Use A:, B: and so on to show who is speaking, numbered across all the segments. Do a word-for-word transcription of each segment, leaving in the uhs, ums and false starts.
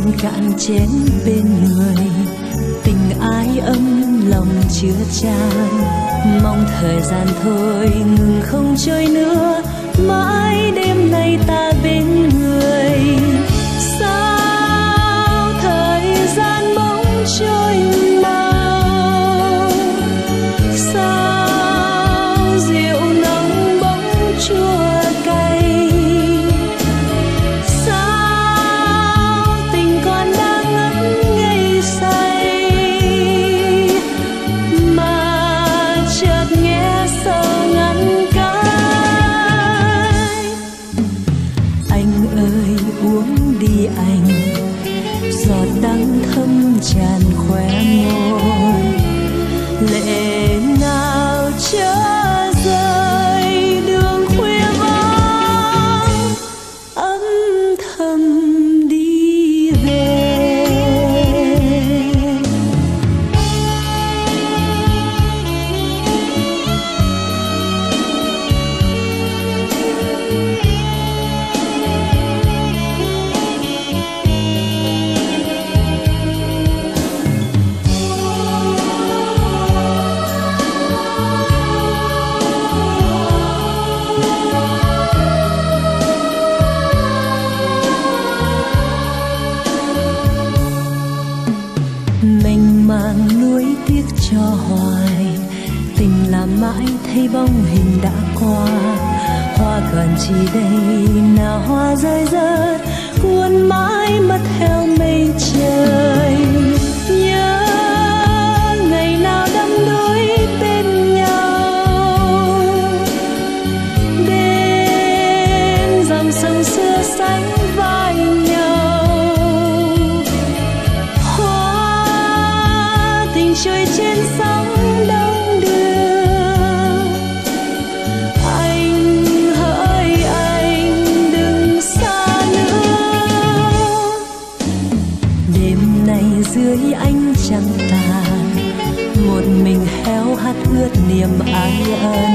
A: cạn chén bên người, tình ai ấm lòng chưa chan. Mong thời gian thôi ngừng không trôi nữa, mãi đêm nay ta bên người. Sao thời gian bỗng trôi mau, sao rượu nồng bỗng chua cay, sao tình còn đang ngất ngây say, mà chợt nghe sầu ngăn cái. Anh ơi uống đi anh, giọt đắng thấm tràn khóe môi, lệ nào chớ rơi đường khuya vắng, âm thầm đi về. Mênh mang nuối tiếc cho hoài, tình làm mãi thấy bóng hình đã qua. Hoa còn chỉ đây nào hoa rơi rớt, cuốn mãi mất theo mây trời. Nhớ ngày nào đắm đuối bên nhau, bên dòng sông xưa sánh vai nhau. Hoa tình trôi trên sóng đông đưa, anh hỡi anh đừng xa nữa. Đêm nay dưới ánh trăng tàn, một mình héo hắt ướt niềm ái ân,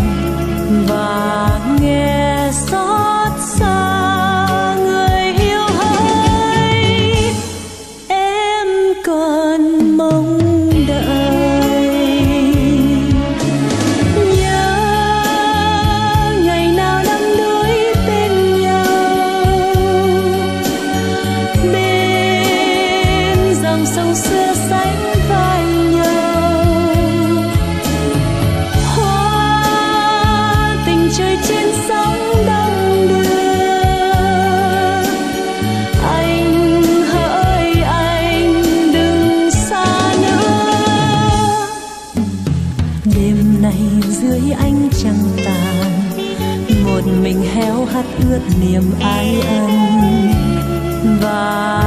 A: và nghe xót xa người yêu hỡi, em còn mong đợi. Nhớ ngày nào đắm đuối bên nhau, bên dòng sông xưa sánh vai nhau. Hoa tình trôi trên sóng đông đưa, anh hỡi anh đừng xa nữa. Đêm nay dưới ánh trăng tàn, một mình héo hắt ướt niềm ái ân, và